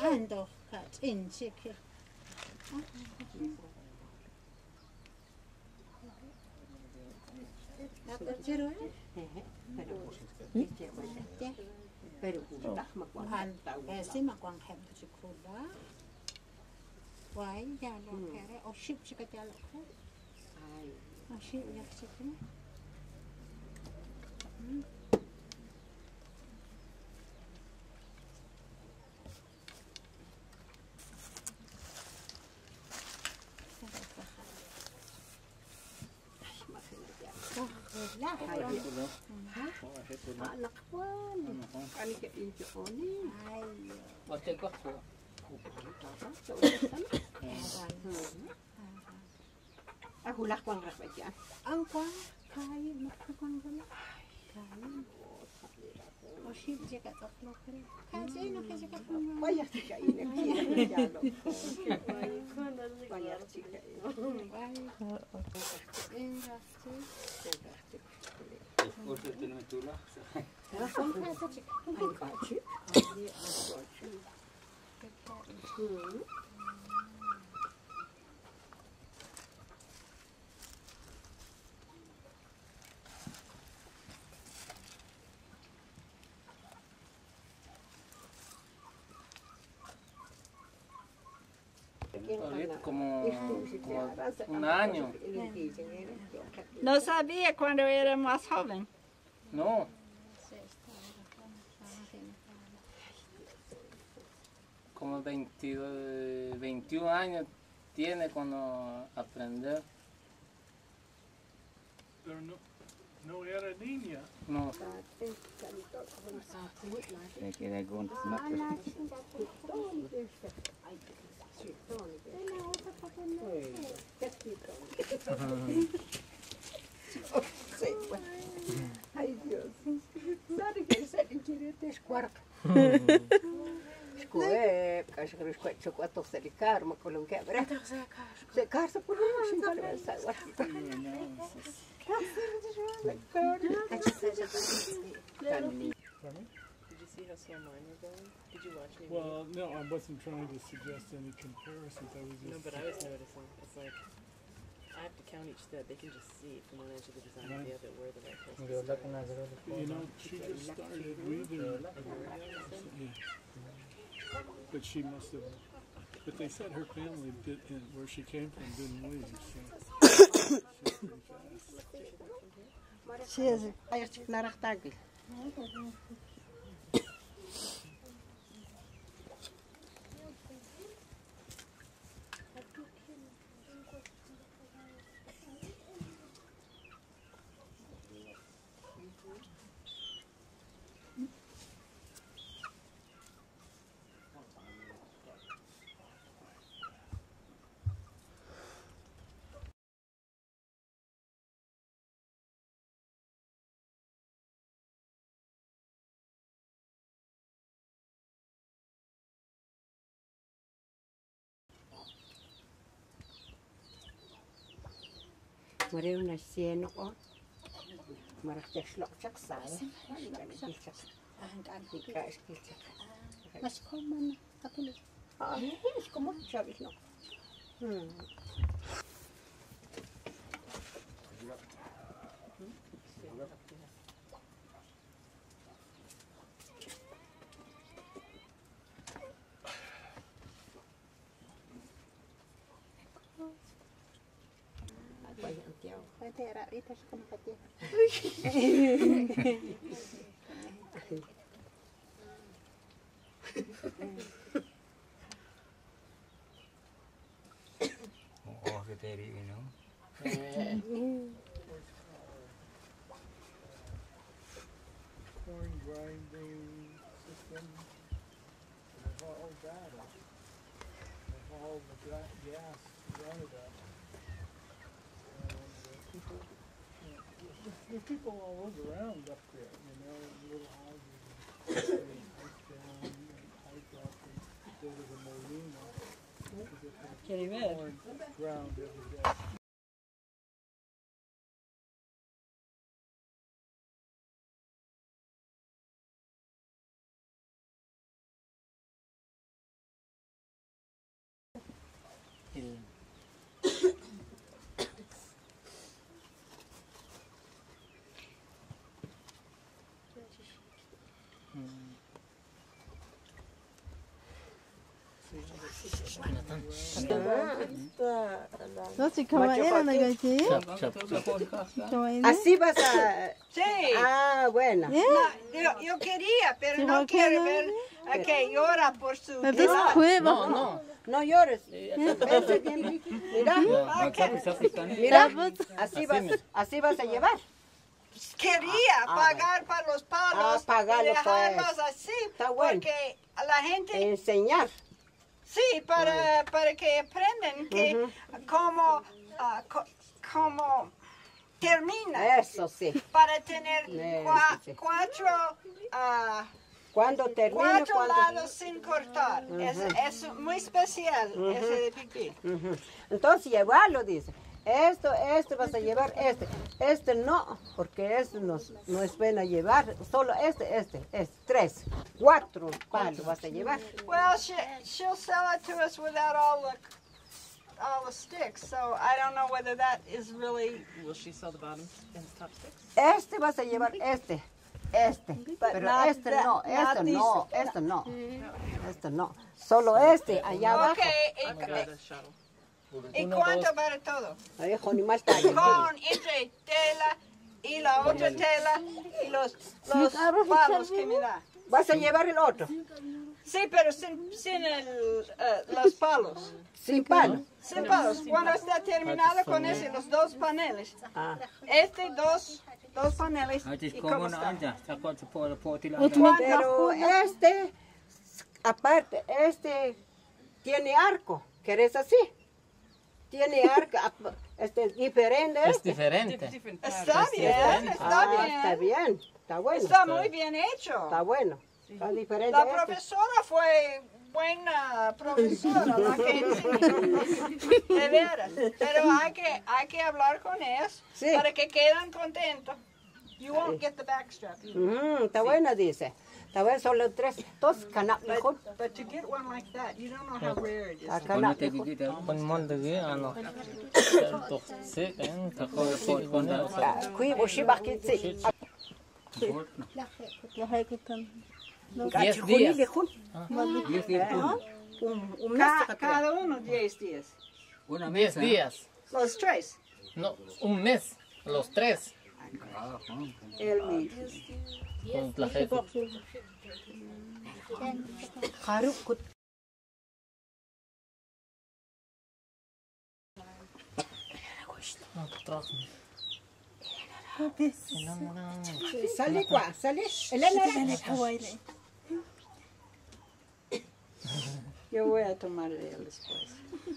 ando kat inchik. Pero Han esima kwang hem chikula. Why ya lo kere o ship chikatalo. ai O ship yak chikne. anak wan ani ke injo oni Basta ko. aku lakwang rak baca Ang kwang kai makwang gala. Kai. O ship chikatalo kere. Kasi no kasi katong. banyak chica ini ya lo banyak chica Forse te ne tu là. Como un año. No sabía cuando era más joven. No, como 22, 21 años tiene cuando aprender. Pero no era niña. No, Se queda con ay Dios sabe que se quiere descuarca Scuep, cash que scuep chocolate se licar, ma colon que abra. Se casa por un sin calor, sa wa. Did you see how slow mine were going? Did you watch me? Well, no, I wasn't trying to suggest any comparisons. I was just. No, but I was noticing. It's like I have to count each step. They can just see from one edge of the design to the other where the right place is. You know, she just started weaving. Yeah. But she must have. But they said her family did, where she came from, didn't weave. So she's pretty fast. Sí, es. Ay, chic naraktagle. Mare una sieno o. Marak tslok chak sa. Mas common kapuli. Ah, es como sabes no. Pwede ra ito sa kumpati. Oh, que te digo, ¿no? Corn grinding system. They hauled that up. They hauled the gas out of that. There's people all over around up there, you know, little houses, and hike down and hike up and go to the marina. Quiere ver. Corn ground every day. Doce caballero la gallina. Así vas a... Sí. Ah, bueno. Yo quería, pero no quiero ver a que llora por su Entonces edad. fue, No, no. No llores. Mira, mira, así vas a llevar. Quería pagar para los palos pagarlo, y dejarlos pues. así, Está bueno. porque la gente, Enseñar. sí, para que aprendan que cómo termina, Eso sí. para tener Eso sí. Cuando termina, cuatro lados sin cortar. Es muy especial ese de pipí. Entonces llevarlo, dice. Esto vas a llevar, este no, porque este no es pena llevar, solo este, 3, 4 palos vas a llevar. Well, she'll sell it to us without all the sticks, so I don't know whether that is really. Will she sell the bottom and top sticks? Este vas a llevar, pero not este that- no, not these. este no, solo allá abajo. Oh my God, the shuttle. ¿Y cuánto para todo? Ahí, animal tallo. Con entre tela y la otra tela y los palos que me da. Vas a llevar el otro, Sí, pero sin los palos. sin palo. Sin palos. Cuando está terminado con ese, los dos paneles. Dos paneles. ¿Y cómo está? Pero aparte, tiene arco. ¿Querés así? Tiene arco, diferente. Es diferente. Está bien, Está bien, está bueno. Está muy bien hecho. Está bueno, está diferente. La profesora fue buena profesora, la que enseñó. De veras. Pero hay que hablar con ellos Sí. para que queden contentos. You won't get the backstrap. Está buena, dice. Está bueno, solo 3. Dos canapes. But to get one like that, you don't know how rare it is. Con molde de ano. Sí, con Cuivo, shibakitsi. 10 días. Cada uno 10 días. 10 días. Los tres. No, un mes. Los 3. El mismo. Con la jefe. Harukut. Sale qua, sale. Yo voy a tomar de él después.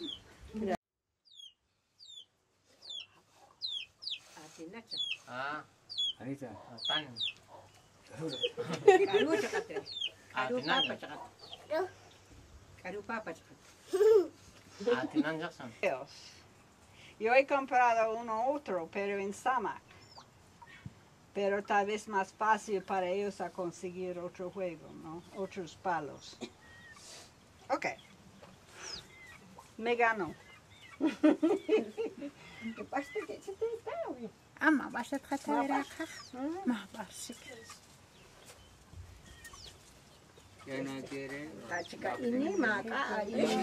Ah, tan. Yo he comprado otro, pero en Samak. Pero tal vez más fácil para ellos a conseguir otro juego, ¿no? Otros palos. Ok. Me ganó. Ama, vas a tratar de acá. Ma, vas a Chica, ini maka,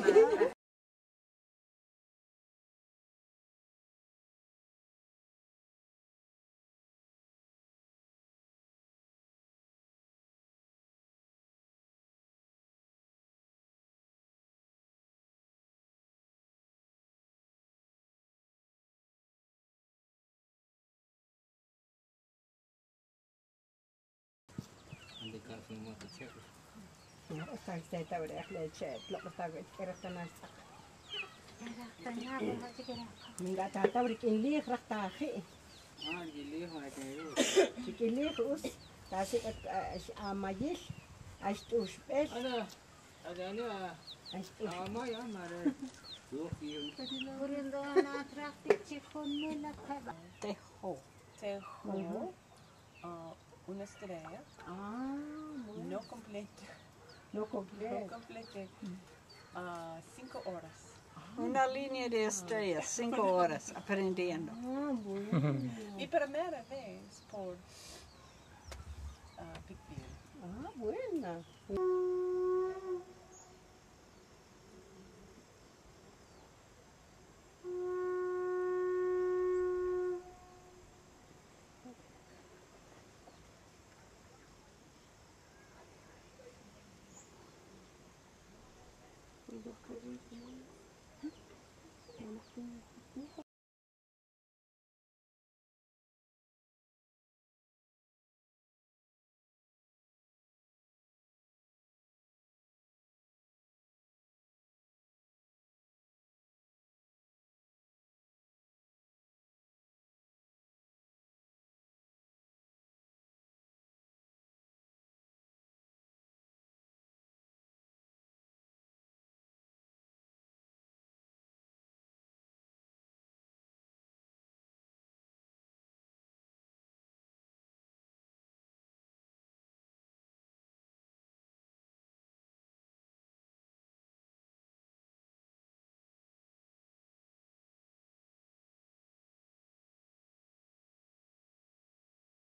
Minga tata berikin lihat rakta he. Bikin lihat us. Kasih amajis. Astus pes. Tejo. Tejo. Una estrella. No complete. No completo. No complete. 5 horas. Una línea de estrellas, 5 horas aprendiendo. Mi primera vez por Big Bear. Ah.